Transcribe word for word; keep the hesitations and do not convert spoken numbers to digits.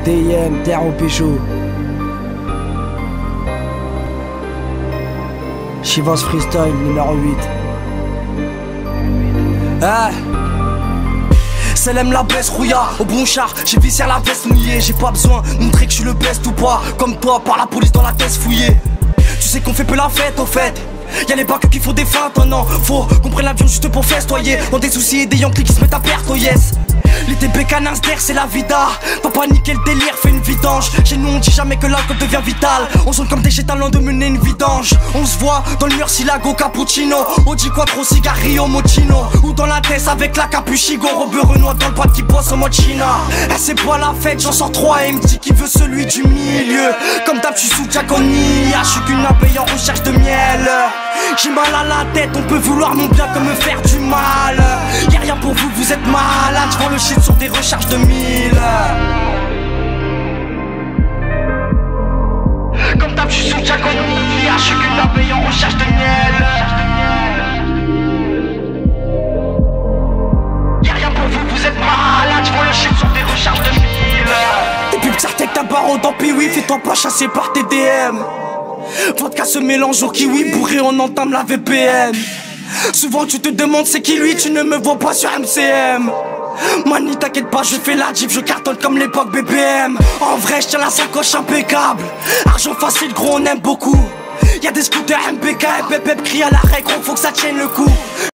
D I M, terre au pécho. Chivas Freestyle numéro huit. Ah, Selem la baisse rouillard, au bon char, j'ai vissé à la veste mouillée. J'ai pas besoin de montrer que je suis le best ou pas. Comme toi, par la police dans la tête fouillée. Tu sais qu'on fait peu la fête au fait. Y'a les bacs qui font des feintes, oh non. Faut qu'on prenne l'avion juste pour festoyer. Dans des soucis et des Yankees qui se mettent à perte, oh yes. Les T B canins d'air c'est la vida. Faut pas niquer le délire, fais une vidange. Chez nous on dit jamais que l'alcool devient vital. On sonne comme des talents de mener une vidange. On se voit dans le murcielago cappuccino. Audi quattro cigarillo mochino. Ou dans la tête avec la capuchigo. Robeux Renoir dans le pad qui bosse en mode china. Eh c'est pas la fête, j'en sors trois et me dit qui veut celui du milieu. Comme d'hab tu sous Giaconia. Je suis qu'une abeille en recherche de miel. J'ai mal à la tête, on peut vouloir mon bien comme me faire du mal. Y'a rien pour vous, vous êtes malade. J'vends le shit sur des recharges de mille. Comme d'hab, j'suis sous Giaconia. J'suis qu'une abeille en recherche de miel. Y'a rien pour vous, vous êtes malade. J'vends le shit sur des recharges de mille. T'es plus que que ta barre dans P huit. Fais-toi pas chasser par T D M. Vodka se mélange au kiwi, bourré on entame la V P N. Souvent tu te demandes c'est qui lui, tu ne me vois pas sur M C M. Mani t'inquiète pas, je fais la div, je cartonne comme l'époque B B M. En vrai je tiens la sacoche impeccable. Argent facile gros on aime beaucoup. Y'a des scooters M P K, Pep Pep crie à la règle, faut que ça tienne le coup.